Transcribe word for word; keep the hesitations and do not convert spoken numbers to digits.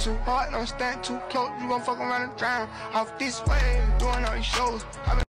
too hard, don't stand too close, you gon' fuck around and drown. Off this way, doing all these shows.